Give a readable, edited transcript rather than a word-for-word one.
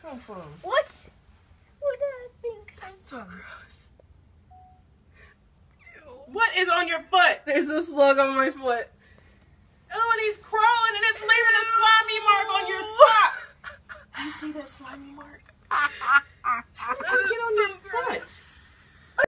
come from? What? Where did that thing come So from? gross. What is on your foot? There's a slug on my foot. Oh, and he's crawling and it's leaving a slimy mark on your sock. You see that slimy mark? How did it get on your foot?